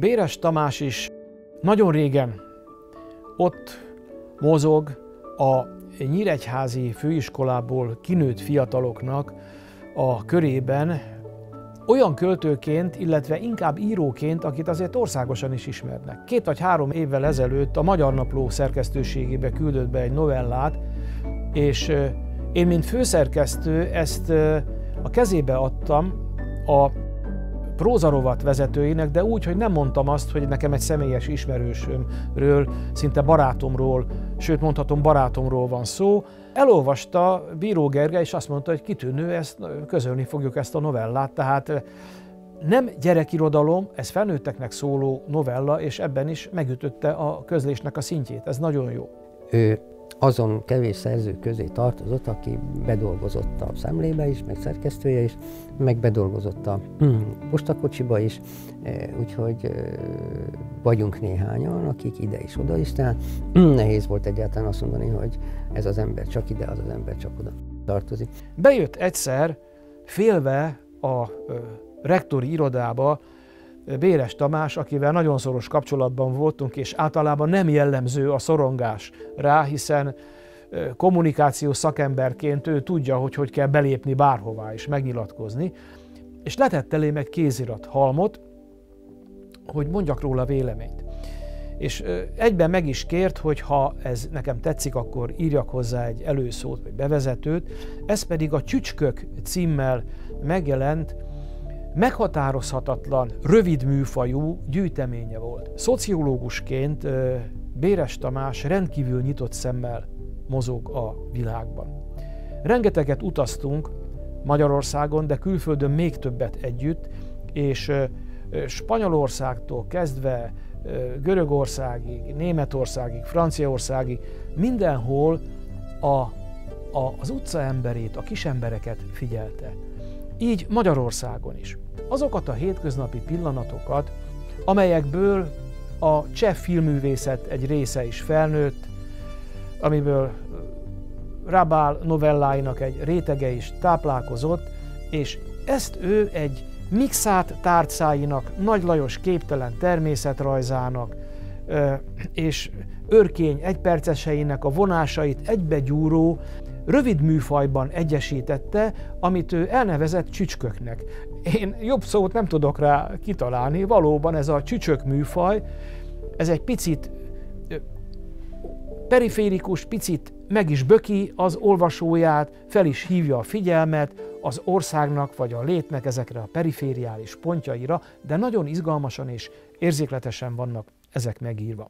Béres Tamás is nagyon régen ott mozog a nyíregyházi főiskolából kinőtt fiataloknak a körében, olyan költőként, illetve inkább íróként, akit azért országosan is ismernek. 2 vagy 3 évvel ezelőtt a Magyar Napló szerkesztőségébe küldött be egy novellát, és én, mint főszerkesztő, ezt a kezébe adtam a prózarovat vezetőjének, de úgy, hogy nem mondtam azt, hogy nekem egy személyes ismerősömről, szinte barátomról, sőt mondhatom barátomról van szó. Elolvasta Bíró Gergely, és azt mondta, hogy kitűnő, közölni fogjuk ezt a novellát. Tehát nem gyerekirodalom, ez felnőtteknek szóló novella, és ebben is megütötte a közlésnek a szintjét. Ez nagyon jó. Ő azon kevés szerző közé tartozott, aki bedolgozott a Szemlébe is, meg szerkesztője is, meg bedolgozott a postakocsiba is, úgyhogy vagyunk néhányan, akik ide is, oda is, tehát nehéz volt egyáltalán azt mondani, hogy ez az ember csak ide, az az ember csak oda tartozik. Bejött egyszer félve a rektori irodába Béres Tamás, akivel nagyon szoros kapcsolatban voltunk, és általában nem jellemző a szorongás rá, hiszen kommunikációs szakemberként ő tudja, hogy kell belépni bárhová és megnyilatkozni, és letett elém egy kézirat halmot, hogy mondjak róla véleményt. És egyben meg is kért, hogy ha ez nekem tetszik, akkor írjak hozzá egy előszót vagy bevezetőt, ez pedig a Csücskök címmel megjelent, meghatározhatatlan, rövid műfajú gyűjteménye volt. Szociológusként Béres Tamás rendkívül nyitott szemmel mozog a világban. Rengeteget utaztunk Magyarországon, de külföldön még többet együtt, és Spanyolországtól kezdve Görögországig, Németországig, Franciaországig, mindenhol az utcaemberét, a kisembereket figyelte. Így Magyarországon is. Azokat a hétköznapi pillanatokat, amelyekből a cseh filmművészet egy része is felnőtt, amiből Rabál novelláinak egy rétege is táplálkozott, és ezt ő egy mixát tárcáinak, Nagy Lajos képtelen természetrajzának és Örkény egyperceseinek a vonásait egybegyúró, rövid műfajban egyesítette, amit ő elnevezett csücsköknek. Én jobb szót nem tudok rá kitalálni, valóban ez a csücsök műfaj, ez egy picit periférikus, picit meg is böki az olvasóját, fel is hívja a figyelmet az országnak vagy a létnek ezekre a perifériális pontjaira, de nagyon izgalmasan és érzékletesen vannak ezek megírva.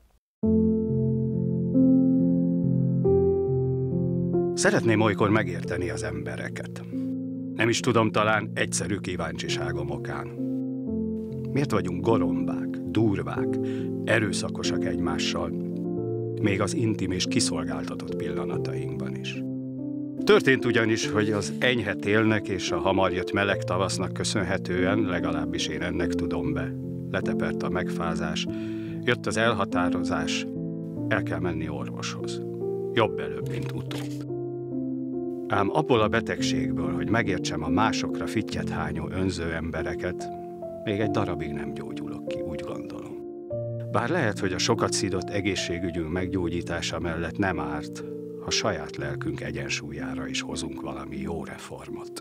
Szeretném olykor megérteni az embereket. Nem is tudom, talán egyszerű kíváncsiságom okán. Miért vagyunk gorombák, durvák, erőszakosak egymással, még az intim és kiszolgáltatott pillanatainkban is? Történt ugyanis, hogy az enyhe télnek és a hamar jött meleg tavasznak köszönhetően, legalábbis én ennek tudom be, letepert a megfázás, jött az elhatározás, el kell menni orvoshoz. Jobb előbb, mint utóbb. Ám abból a betegségből, hogy megértsem a másokra fittyet hányó önző embereket, még egy darabig nem gyógyulok ki, úgy gondolom. Bár lehet, hogy a sokat szidott egészségügyünk meggyógyítása mellett nem árt, ha saját lelkünk egyensúlyára is hozunk valami jó reformot.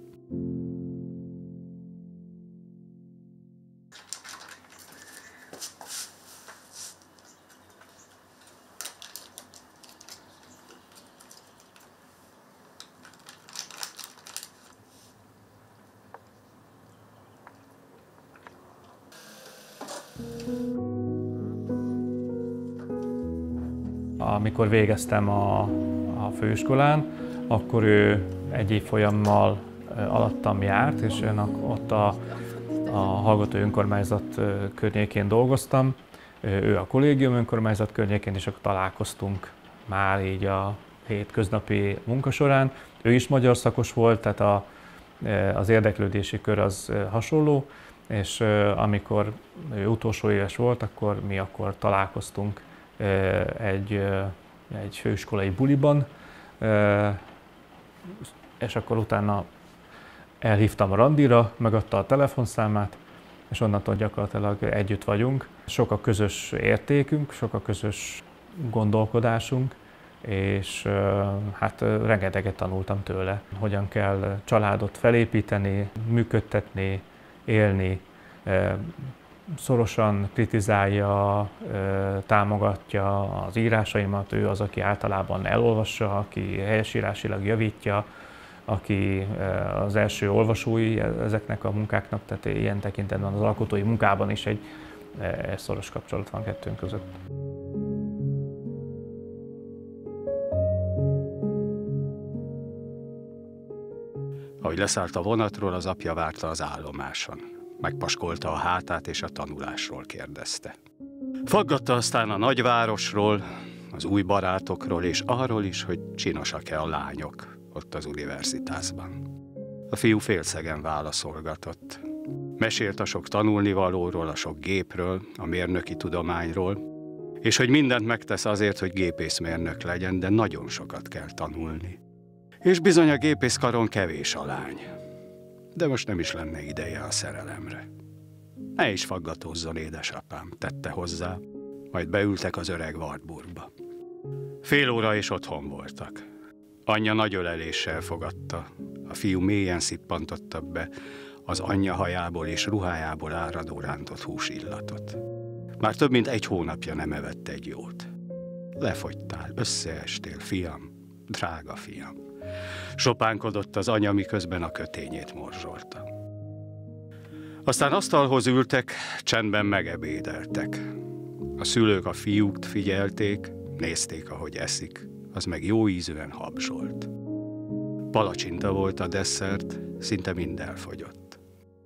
Amikor végeztem a főiskolán, akkor ő egy évfolyammal alattam járt, és én ott a Hallgatói Önkormányzat környékén dolgoztam, ő a Kollégium Önkormányzat környékén, és akkor találkoztunk már így a hétköznapi munka során. Ő is magyar szakos volt, tehát az érdeklődési kör az hasonló, és amikor ő utolsó éves volt, akkor mi találkoztunk egy főiskolai buliban, és akkor utána elhívtam a randira, megadta a telefonszámát, és onnantól gyakorlatilag együtt vagyunk. Sok a közös értékünk, sok a közös gondolkodásunk, és hát rengeteget tanultam tőle, hogyan kell családot felépíteni, működtetni, élni, szorosan kritizálja, támogatja az írásaimat, ő az, aki általában elolvassa, aki helyesírásilag javítja, aki az első olvasói ezeknek a munkáknak, tehát ilyen tekintetben az alkotói munkában is egy szoros kapcsolat van kettőnk között. Ahogy leszállt a vonatról, az apja várta az állomáson. Megpaskolta a hátát és a tanulásról kérdezte. Faggatta aztán a nagyvárosról, az új barátokról és arról is, hogy csinosak-e a lányok ott az universitásban. A fiú félszegen válaszolgatott. Mesélt a sok tanulnivalóról, a sok gépről, a mérnöki tudományról, és hogy mindent megtesz azért, hogy gépészmérnök legyen, de nagyon sokat kell tanulni. És bizony a gépészkaron kevés a lány. De most nem is lenne ideje a szerelemre. Ne is faggatózzon, édesapám, tette hozzá, majd beültek az öreg Wartburgba. Fél óra és otthon voltak. Anyja nagy öleléssel fogadta, a fiú mélyen szippantotta be az anyja hajából és ruhájából áradó rántott húsillatot. Már több mint 1 hónapja nem evett egy jót. Lefogytál, összeestél, fiam, drága fiam. Sopánkodott az anya, miközben a kötényét morzsolta. Aztán asztalhoz ültek, csendben megebédeltek. A szülők a fiúkt figyelték, nézték, ahogy eszik, az meg jó ízűen habzsolt. Palacsinta volt a desszert, szinte mind elfogyott.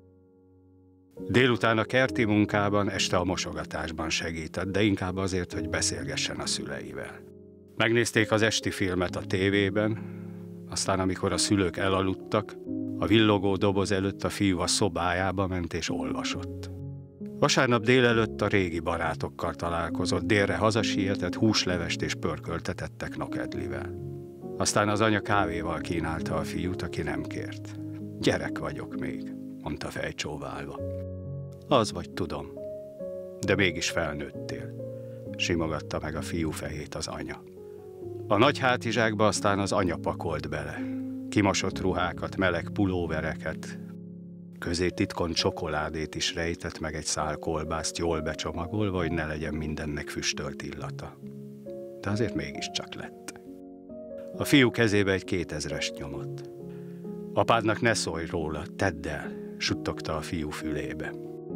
Délután a kerti munkában, este a mosogatásban segített, de inkább azért, hogy beszélgessen a szüleivel. Megnézték az esti filmet a tévében, aztán amikor a szülők elaludtak, a villogó doboz előtt a fiú a szobájába ment és olvasott. Vasárnap délelőtt a régi barátokkal találkozott, délre hazasietett, húslevest és pörköltet ettek nokedlivel. Aztán az anya kávéval kínálta a fiút, aki nem kért. Gyerek vagyok még, mondta fejcsóválva. Az vagy, tudom, de mégis felnőttél, simogatta meg a fiú fejét az anya. A nagy hátizsákba aztán az anya pakolt bele. Kimosott ruhákat, meleg pulóvereket, közé titkon csokoládét is rejtett, meg egy szál kolbászt jól becsomagolva, hogy ne legyen mindennek füstölt illata. De azért mégiscsak lett. A fiú kezébe egy 2000-est nyomott. Apádnak ne szólj róla, tedd el, suttogta a fiú fülébe.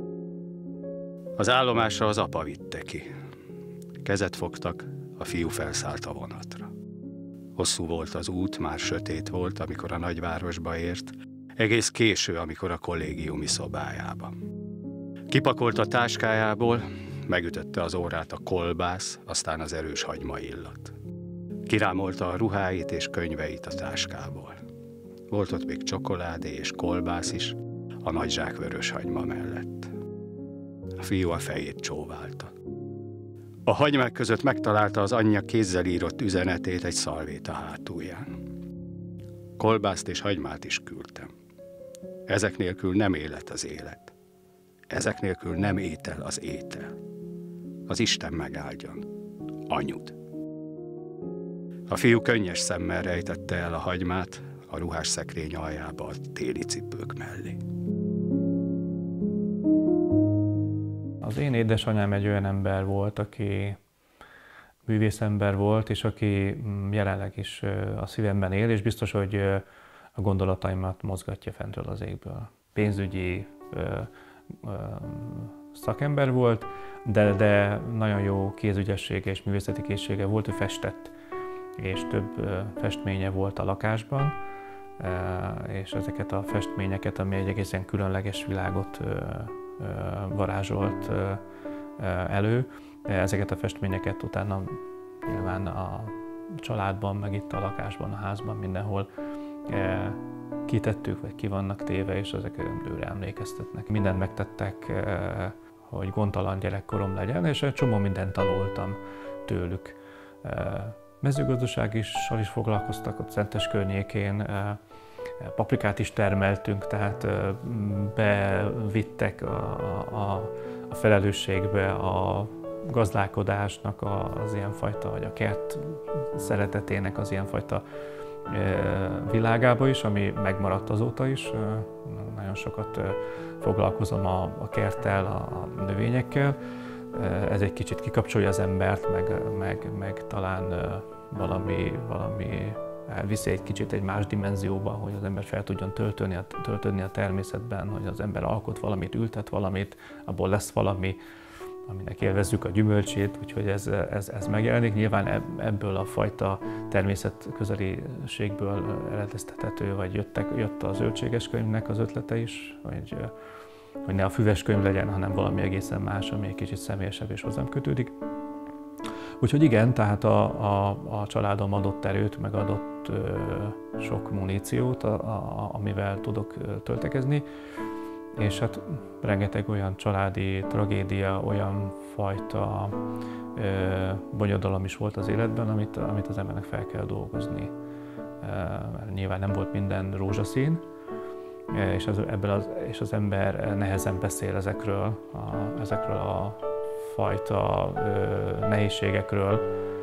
Az állomásra az apa vitte ki. Kezet fogtak, a fiú felszállt a vonatra. Hosszú volt az út, már sötét volt, amikor a nagyvárosba ért, egész késő, amikor a kollégiumi szobájába. Kipakolt a táskájából, megütötte az órát a kolbász, aztán az erős hagyma illat. Kirámolta a ruháit és könyveit a táskából. Volt ott még csokoládé és kolbász is, a nagy zsák vörös hagyma mellett. A fiú a fejét csóválta. A hagymák között megtalálta az anyja kézzel írott üzenetét egy szalvéta hátulján. Kolbászt és hagymát is küldtem. Ezek nélkül nem élet az élet. Ezek nélkül nem étel az étel. Az Isten megáldjon. Anyud. A fiú könnyes szemmel rejtette el a hagymát a ruhás szekrény aljába a téli cipők mellé. Az én édesanyám egy olyan ember volt, aki művészember volt, és aki jelenleg is a szívemben él, és biztos, hogy a gondolataimat mozgatja fentről az égből. Pénzügyi szakember volt, de nagyon jó kézügyessége és művészeti készsége volt, ő festett, és több festménye volt a lakásban, és ezeket a festményeket, ami egy egészen különleges világot varázsolt elő. Ezeket a festményeket utána nyilván a családban, meg itt a lakásban, a házban, mindenhol kitettük, vagy ki vannak téve, és ezek őre emlékeztetnek. Mindent megtettek, hogy gondtalan gyerekkorom legyen, és egy csomó mindent tanultam tőlük. Mezőgazdasággal is foglalkoztak ott Szentes környékén, paprikát is termeltünk, tehát bevittek a felelősségbe a gazdálkodásnak az ilyenfajta, vagy a kert szeretetének az ilyenfajta világába is, ami megmaradt azóta is. Nagyon sokat foglalkozom a kerttel, a növényekkel. Ez egy kicsit kikapcsolja az embert, meg talán valami elviszi egy kicsit egy más dimenzióba, hogy az ember fel tudjon töltődni a természetben, hogy az ember alkot valamit, ültet valamit, abból lesz valami, aminek élvezzük a gyümölcsét, úgyhogy ez megjelenik. Nyilván ebből a fajta természetközeliségből eredeztethető, vagy jött a zöldséges könyvnek az ötlete is, hogy ne a füves könyv legyen, hanem valami egészen más, ami egy kicsit személyesebb és hozzám kötődik. Úgyhogy igen, tehát a családom adott erőt, meg adott sok muníciót, amivel tudok töltekezni, és hát rengeteg olyan családi tragédia, olyan fajta bonyodalom is volt az életben, amit az embernek fel kell dolgozni. Nyilván nem volt minden rózsaszín, és az ember nehezen beszél ezekről a fajta nehézségekről,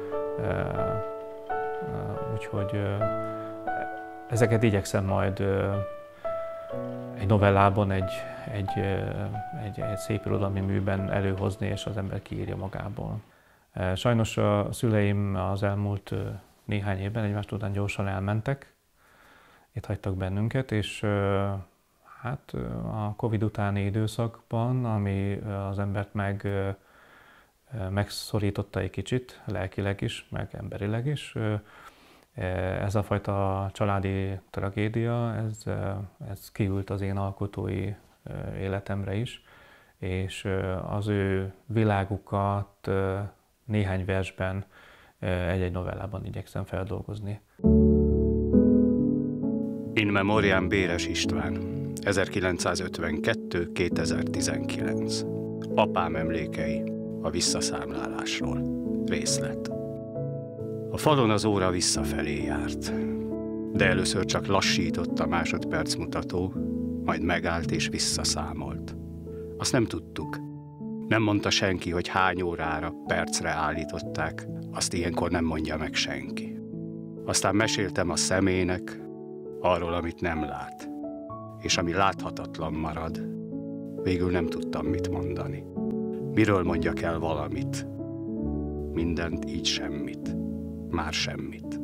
úgyhogy ezeket igyekszem majd egy novellában, egy szép irodalmi műben előhozni, és az ember kiírja magából. Sajnos a szüleim az elmúlt néhány évben egymást után gyorsan elmentek, itt hagytak bennünket, és hát a Covid utáni időszakban, ami az embert megszorította egy kicsit, lelkileg is, meg emberileg is, ez a fajta családi tragédia, ez kiült az én alkotói életemre is, és az ő világukat néhány versben, egy-egy novellában igyekszem feldolgozni. In memoriam Béres István, 1952-2019. Apám emlékei a visszaszámlálásról. Részlet. A falon az óra visszafelé járt, de először csak lassított a másodpercmutató, majd megállt és visszaszámolt. Azt nem tudtuk. Nem mondta senki, hogy hány órára, percre állították, azt ilyenkor nem mondja meg senki. Aztán meséltem a szemének arról, amit nem lát, és ami láthatatlan marad. Végül nem tudtam mit mondani. Miről mondjak el valamit? Mindent, így semmit. Már semmit.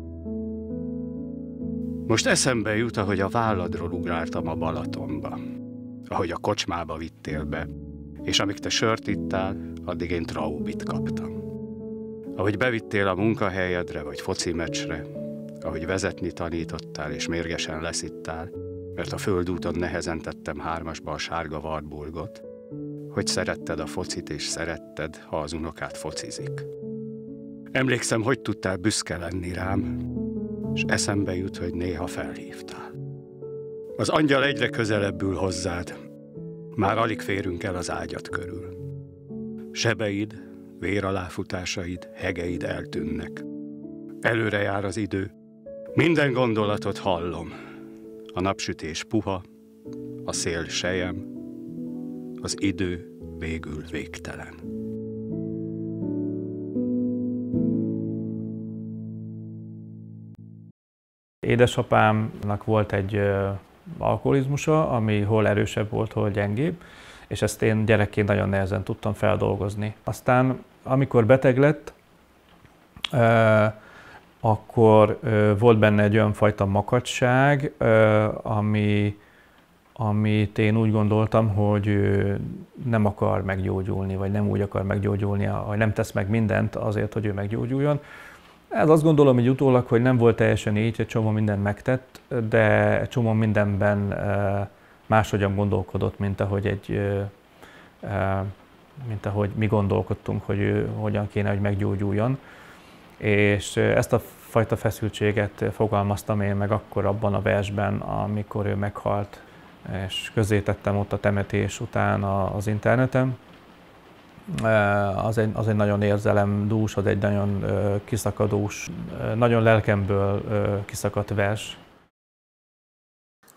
Most eszembe jut, ahogy a válladról ugráltam a Balatonba, ahogy a kocsmába vittél be, és amíg te sört ittál, addig én traubit kaptam. Ahogy bevittél a munkahelyedre vagy foci meccsre, ahogy vezetni tanítottál és mérgesen leszittál, mert a földúton nehezen tettem 3-asba a sárga Wartburgot, hogy szeretted a focit és szeretted, ha az unokát focizik. Emlékszem, hogy tudtál büszke lenni rám, és eszembe jut, hogy néha felhívtál. Az angyal egyre közelebb ül hozzád, már alig férünk el az ágyad körül. Sebeid, véraláfutásaid, hegeid eltűnnek. Előre jár az idő, minden gondolatot hallom. A napsütés puha, a szél sejem, az idő végül végtelen. Édesapámnak volt egy alkoholizmusa, ami hol erősebb volt, hol gyengébb, és ezt én gyerekként nagyon nehezen tudtam feldolgozni. Aztán, amikor beteg lett, akkor volt benne egy olyan fajta makacság, amit én úgy gondoltam, hogy ő nem akar meggyógyulni, vagy nem úgy akar meggyógyulni, hogy nem tesz meg mindent azért, hogy ő meggyógyuljon. Ez azt gondolom, hogy utólag, hogy nem volt teljesen így, egy csomó mindent megtett, de egy csomó mindenben máshogyan gondolkodott, mint ahogy mi gondolkodtunk, hogy ő hogyan kéne, hogy meggyógyuljon. És ezt a fajta feszültséget fogalmaztam én meg akkor abban a versben, amikor ő meghalt, és közzétettem ott a temetés után az interneten. Az egy nagyon érzelemdús, az egy nagyon kiszakadós, nagyon lelkemből kiszakadt vers.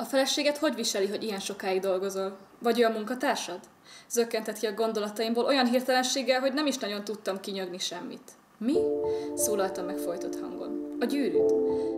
A feleséged hogy viseli, hogy ilyen sokáig dolgozol? Vagy ő a munkatársad? Zökkentett ki a gondolataimból olyan hirtelenséggel, hogy nem is nagyon tudtam kinyögni semmit. Mi? Szólaltam meg folytott hangon. A gyűrűd.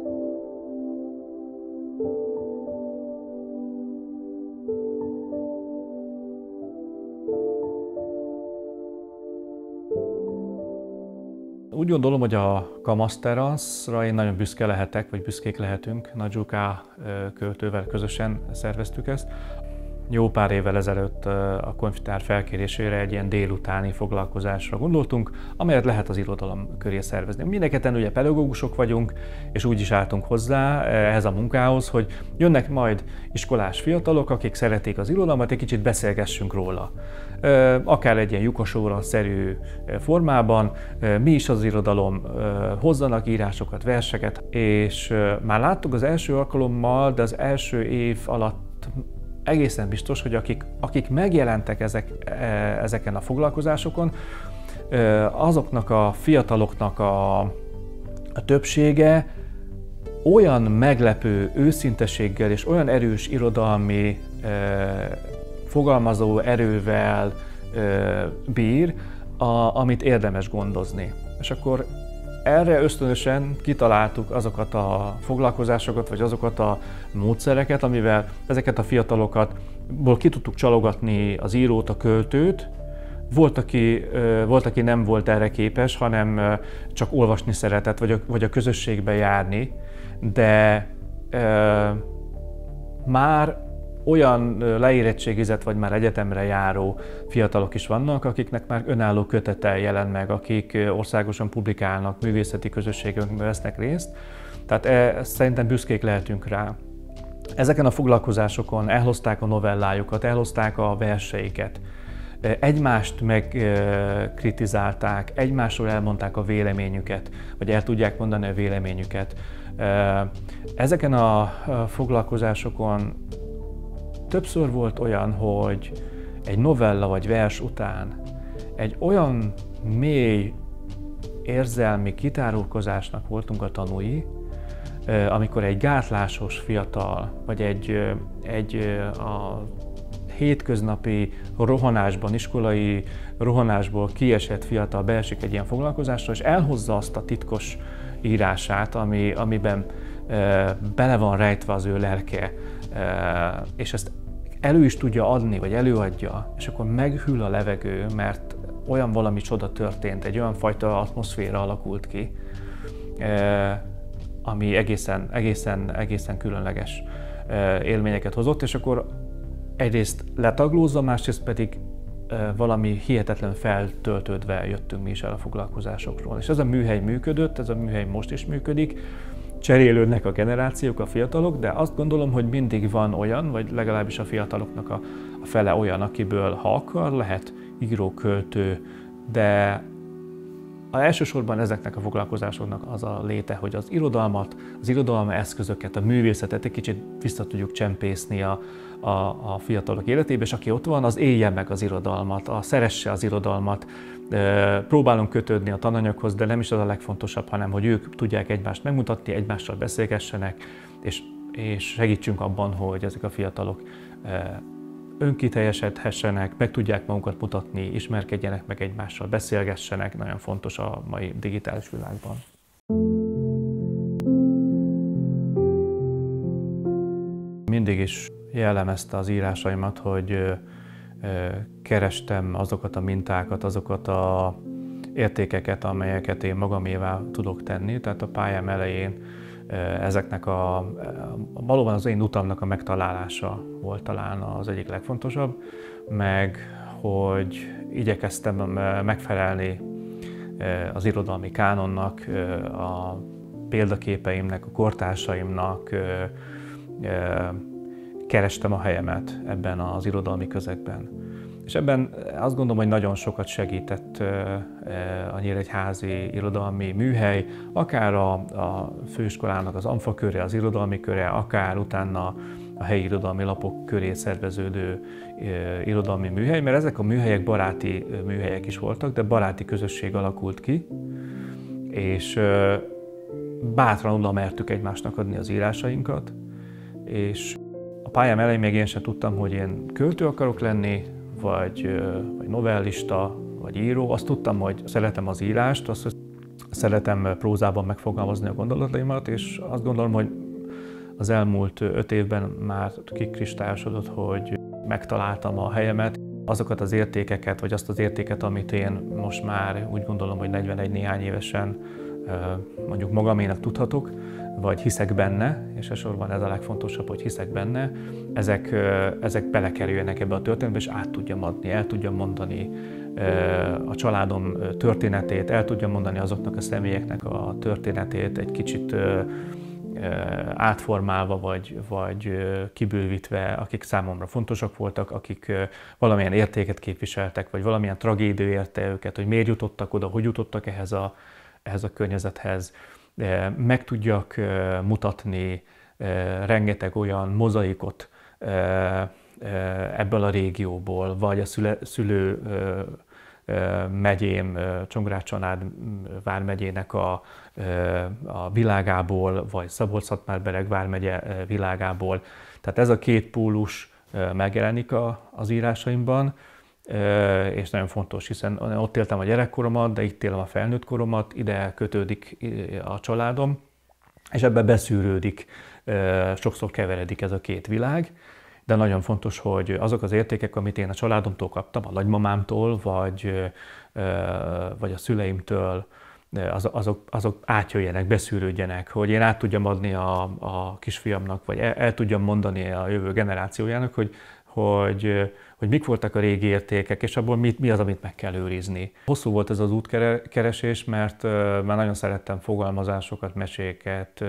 Úgy gondolom, hogy a Kamaszteraszra én nagyon büszke lehetek, vagy büszkék lehetünk. Nagy Zsuká költővel közösen szerveztük ezt. Jó pár évvel ezelőtt a konfitár felkérésére egy ilyen délutáni foglalkozásra gondoltunk, amelyet lehet az irodalom köré szervezni. Mindenketten ugye pedagógusok vagyunk, és úgy is álltunk hozzá ehhez a munkához, hogy jönnek majd iskolás fiatalok, akik szeretik az irodalmat, egy kicsit beszélgessünk róla. Akár egy ilyen lyukasóra-szerű formában, mi is az irodalom, hozzanak írásokat, verseket, és már láttuk az első alkalommal, de az első év alatt egészen biztos, hogy akik megjelentek ezeken a foglalkozásokon, azoknak a fiataloknak a többsége olyan meglepő őszinteséggel és olyan erős irodalmi fogalmazó erővel bír, amit érdemes gondozni. És akkor erre ösztönösen kitaláltuk azokat a foglalkozásokat, vagy azokat a módszereket, amivel ezeket a fiatalokatból ki tudtuk csalogatni az írót, a költőt. Volt, aki nem volt erre képes, hanem csak olvasni szeretett, vagy a közösségbe járni, de már olyan leérettségizett vagy már egyetemre járó fiatalok is vannak, akiknek már önálló kötete jelent meg, akik országosan publikálnak, művészeti közösségekben vesznek részt. Tehát szerintem büszkék lehetünk rá. Ezeken a foglalkozásokon elhozták a novellájukat, elhozták a verseiket, egymást megkritizálták, egymásról elmondták a véleményüket, vagy el tudják mondani a véleményüket. Ezeken a foglalkozásokon többször volt olyan, hogy egy novella vagy vers után egy olyan mély érzelmi kitárulkozásnak voltunk a tanúi, amikor egy gátlásos fiatal, vagy egy a hétköznapi rohanásban, iskolai rohanásból kiesett fiatal beesik egy ilyen foglalkozásra, és elhozza azt a titkos írását, amiben bele van rejtve az ő lelke, és ezt elő is tudja adni, vagy előadja, és akkor meghűl a levegő, mert olyan valami csoda történt, egy olyan fajta atmoszféra alakult ki, ami egészen különleges élményeket hozott, és akkor egyrészt letaglózza, másrészt pedig valami hihetetlen feltöltődve jöttünk mi is el a foglalkozásokról. És ez a műhely működött, ez a műhely most is működik, cserélődnek a generációk, a fiatalok, de azt gondolom, hogy mindig van olyan, vagy legalábbis a fiataloknak a fele olyan, akiből, ha akar, lehet író, költő, de elsősorban ezeknek a foglalkozásoknak az a léte, hogy az irodalmat, az irodalmi eszközöket, a művészetet egy kicsit vissza tudjuk csempészni a fiatalok életébe, és aki ott van, az élje meg az irodalmat, szeresse az irodalmat. Próbálunk kötődni a tananyaghoz, de nem is az a legfontosabb, hanem hogy ők tudják egymást megmutatni, egymással beszélgessenek, és segítsünk abban, hogy ezek a fiatalok önkiteljesedhessenek, meg tudják magukat mutatni, ismerkedjenek meg egymással, beszélgessenek, nagyon fontos a mai digitális világban. Mindig is jellemezte az írásaimat, hogy kerestem azokat a mintákat, azokat az értékeket, amelyeket én magamévá tudok tenni. Tehát a pályám elején ezeknek valóban az én utamnak a megtalálása volt talán az egyik legfontosabb, meg hogy igyekeztem megfelelni az irodalmi kánonnak, a példaképeimnek, a kortársaimnak, kerestem a helyemet ebben az irodalmi közegben. És ebben azt gondolom, hogy nagyon sokat segített a nyíregyházi irodalmi műhely, akár a főiskolának az AMFA köre, az irodalmi köre, akár utána a helyi irodalmi lapok köré szerveződő irodalmi műhely, mert ezek a műhelyek baráti műhelyek is voltak, de baráti közösség alakult ki, és bátran oda mertük egymásnak adni az írásainkat, és pályám elején még én sem tudtam, hogy én költő akarok lenni, vagy novellista, vagy író. Azt tudtam, hogy szeretem az írást, azt szeretem prózában megfogalmazni a gondolataimat, és azt gondolom, hogy az elmúlt 5 évben már kikristályosodott, hogy megtaláltam a helyemet. Azokat az értékeket, vagy azt az értéket, amit én most már úgy gondolom, hogy 41 néhány évesen mondjuk magaménak tudhatok, vagy hiszek benne, és elsősorban ez a legfontosabb, hogy hiszek benne, ezek belekerüljenek ebbe a történetbe, és át tudjam adni, el tudjam mondani a családom történetét, el tudjam mondani azoknak a személyeknek a történetét egy kicsit átformálva, vagy kibővítve, akik számomra fontosak voltak, akik valamilyen értéket képviseltek, vagy valamilyen tragédia érte őket, hogy miért jutottak oda, hogy jutottak ehhez a környezethez. Meg tudjak mutatni rengeteg olyan mozaikot ebből a régióból, vagy a szülő megyém, Csongrád-Csanád vármegyének a világából, vagy Szabolcs-Szatmár-Bereg vármegye világából. Tehát ez a két pólus megjelenik az írásaimban, és nagyon fontos, hiszen ott éltem a gyerekkoromat, de itt élem a felnőtt koromat, ide kötődik a családom, és ebbe beszűrődik, sokszor keveredik ez a két világ, de nagyon fontos, hogy azok az értékek, amit én a családomtól kaptam, a nagymamámtól, vagy a szüleimtől, azok átjöjjenek, beszűrődjenek, hogy én át tudjam adni a kisfiamnak, vagy el tudjam mondani a jövő generációjának, hogy mik voltak a régi értékek, és abból mi az, amit meg kell őrizni. Hosszú volt ez az útkeresés, mert már nagyon szerettem fogalmazásokat, meséket,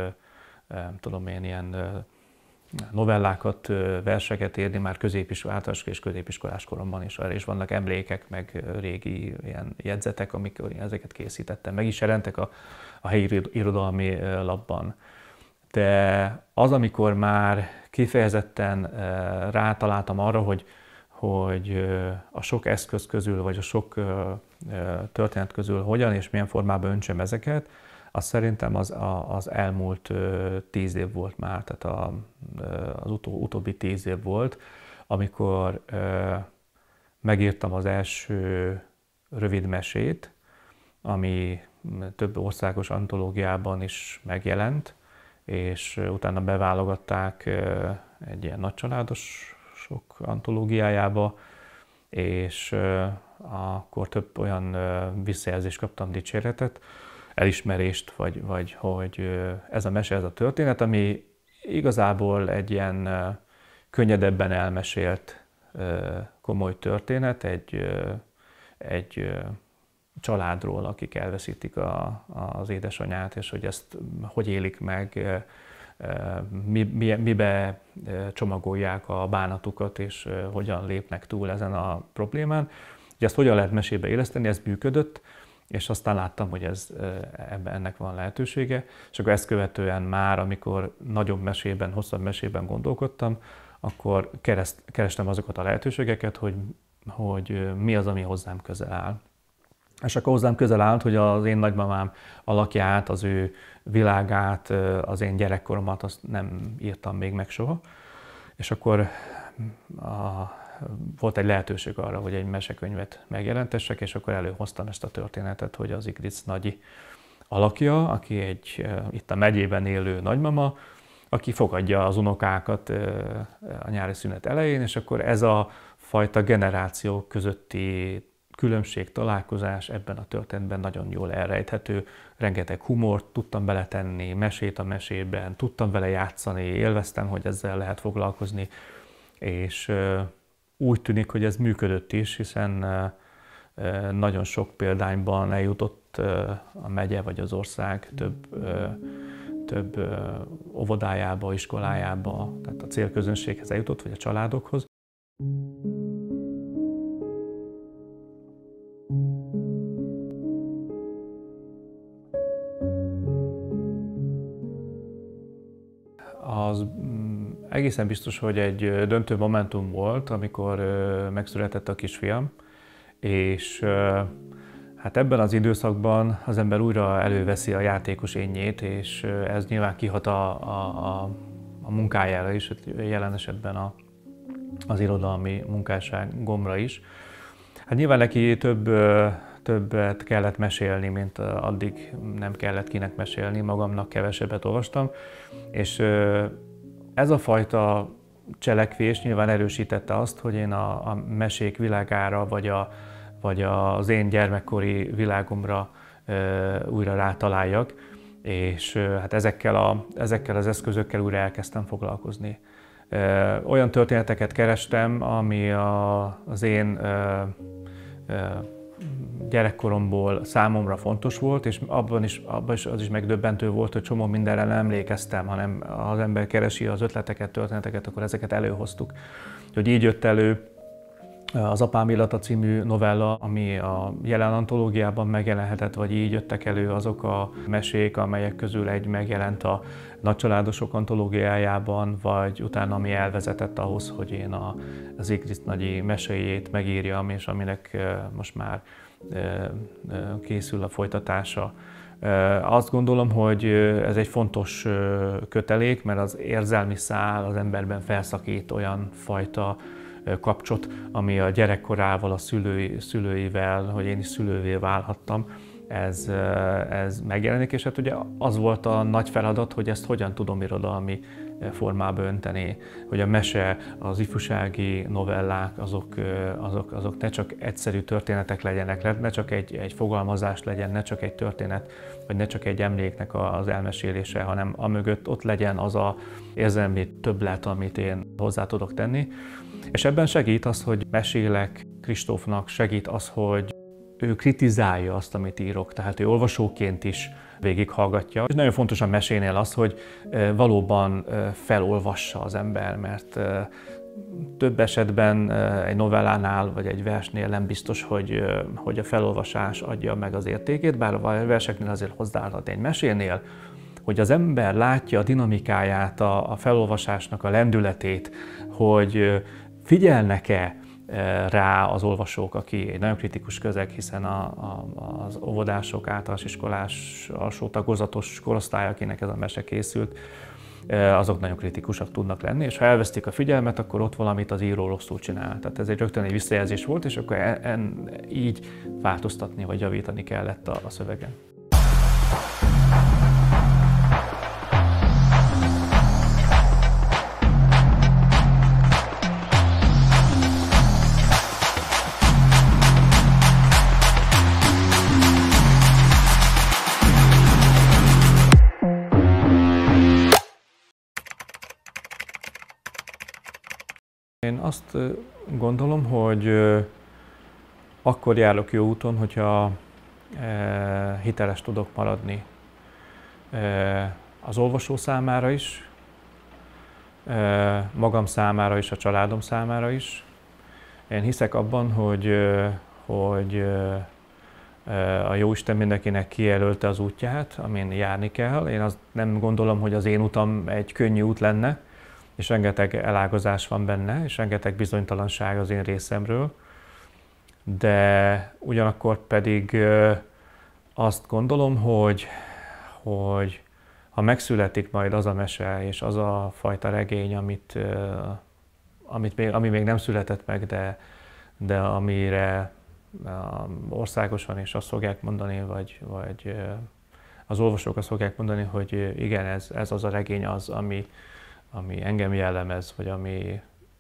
tudom én, ilyen novellákat, verseket írni már általános és középiskolás koromban is. Erre is vannak emlékek, meg régi ilyen jegyzetek, amikor én ezeket készítettem. Meg is jelentek a helyi irodalmi lapban. De az, amikor már kifejezetten rátaláltam arra, hogy a sok eszköz közül, vagy a sok történet közül hogyan és milyen formában öntsem ezeket, az szerintem az elmúlt 10 év volt már, tehát az utóbbi 10 év volt, amikor megírtam az első rövid mesét, ami több országos antológiában is megjelent, és utána beválogatták egy ilyen nagycsaládosok antológiájába, és akkor több olyan visszajelzést kaptam, dicséretet, elismerést, vagy hogy ez a mese, ez a történet, ami igazából egy ilyen könnyedebben elmesélt komoly történet, egy családról, akik elveszítik az édesanyát, és hogy ezt hogy élik meg, mibe csomagolják a bánatukat, és hogyan lépnek túl ezen a problémán. Ugye ezt hogyan lehet mesébe éleszteni, ez működött, és aztán láttam, hogy ennek van lehetősége, és akkor ezt követően már, amikor nagyobb mesében, hosszabb mesében gondolkodtam, akkor kerestem azokat a lehetőségeket, hogy mi az, ami hozzám közel áll. És akkor hozzám közel állt, hogy az én nagymamám alakját, az ő világát, az én gyerekkoromat, azt nem írtam még meg soha. És akkor volt egy lehetőség arra, hogy egy mesekönyvet megjelentessek, és akkor előhoztam ezt a történetet, hogy az Igric Nagyi alakja, aki itt a megyében élő nagymama, aki fogadja az unokákat a nyári szünet elején, és akkor ez a fajta generációk közötti különbség, találkozás ebben a történetben nagyon jól elrejthető. Rengeteg humort tudtam beletenni, mesét a mesében, tudtam vele játszani, élveztem, hogy ezzel lehet foglalkozni, és úgy tűnik, hogy ez működött is, hiszen nagyon sok példányban eljutott a megye vagy az ország több óvodájába, iskolájába, tehát a célközönséghez eljutott, vagy a családokhoz. Az egészen biztos, hogy egy döntő momentum volt, amikor megszületett a kisfiam, és hát ebben az időszakban az ember újra előveszi a játékos énjét, és ez nyilván kihat a munkájára is, jelen esetben az irodalmi munkásságomra is. Hát nyilván neki többet kellett mesélni, mint addig nem kellett kinek mesélni, magamnak kevesebbet olvastam, és ez a fajta cselekvés nyilván erősítette azt, hogy én a mesék világára, vagy az én gyermekkori világomra újra rátaláljak, és hát ezekkel az eszközökkel újra elkezdtem foglalkozni. Olyan történeteket kerestem, ami az én gyerekkoromból számomra fontos volt, és abban is az is megdöbbentő volt, hogy csomó mindenre nem emlékeztem, hanem ha az ember keresi az ötleteket, történeteket, akkor ezeket előhoztuk. Hogy így jött elő az Apám illata című novella, ami a jelen antológiában megjelenhetett, vagy így jöttek elő azok a mesék, amelyek közül egy megjelent a Nagycsaládosok antológiájában, vagy utána ami elvezetett ahhoz, hogy én az Igriszt Nagyi meséjét megírjam, és aminek most már készül a folytatása. Azt gondolom, hogy ez egy fontos kötelék, mert az érzelmi szál az emberben felszakít olyan fajta kapcsot, ami a gyerekkorával, a szülőivel, hogy én is szülővé válhattam, ez megjelenik, és hát ugye az volt a nagy feladat, hogy ezt hogyan tudom irodalmi formába önteni, hogy a mese, az ifjúsági novellák, azok ne csak egyszerű történetek legyenek, ne csak egy fogalmazás legyen, ne csak egy történet, vagy ne csak egy emléknek az elmesélése, hanem amögött ott legyen az a érzelmi többlet, amit én hozzá tudok tenni. És ebben segít az, hogy mesélek Kristófnak, segít az, hogy ő kritizálja azt, amit írok, tehát ő olvasóként is végighallgatja. És nagyon fontos a mesénél az, hogy valóban felolvassa az ember, mert több esetben egy novellánál vagy egy versnél nem biztos, hogy a felolvasás adja meg az értékét, bár a verseknél azért hozzáadhat egy mesénél, hogy az ember látja a dinamikáját, a felolvasásnak a lendületét, hogy figyelnek-e rá az olvasók, aki egy nagyon kritikus közeg, hiszen az óvodások, általános iskolás, alsó tagozatos korosztály, akinek ez a mese készült, azok nagyon kritikusak tudnak lenni, és ha elvesztik a figyelmet, akkor ott valamit az író rosszul csinál. Tehát ez rögtön egy visszajelzés volt, és akkor így változtatni vagy javítani kellett a szövegen. Én azt gondolom, hogy akkor járok jó úton, hogyha hiteles tudok maradni az olvasó számára is, magam számára is, a családom számára is. Én hiszek abban, hogy a Jóisten mindenkinek kijelölte az útját, amin járni kell. Én azt nem gondolom, hogy az én utam egy könnyű út lenne, és rengeteg elágazás van benne, és rengeteg bizonytalanság az én részemről, de ugyanakkor pedig azt gondolom, hogy ha megszületik majd az a mese, és az a fajta regény, ami még nem született meg, de amire országosan is azt fogják mondani, vagy az olvasók azt fogják mondani, hogy igen, ez az a regény az, ami engem jellemez, vagy ami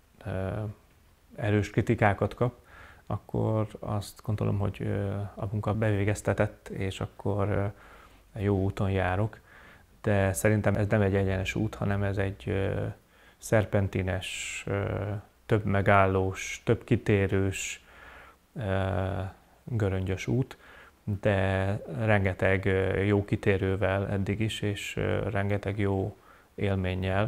erős kritikákat kap, akkor azt gondolom, hogy a munka bevégeztetett, és akkor jó úton járok. De szerintem ez nem egy egyenes út, hanem ez egy szerpentines, több megállós, több kitérős, göröngyös út, de rengeteg jó kitérővel eddig is, és rengeteg jó élménnyel.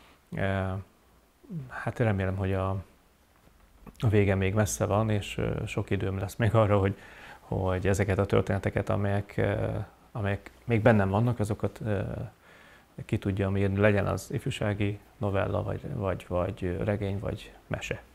Hát remélem, hogy a vége még messze van, és sok időm lesz még arra, hogy ezeket a történeteket, amelyek még bennem vannak, azokat ki tudjam írni, legyen az ifjúsági novella, vagy regény, vagy mese.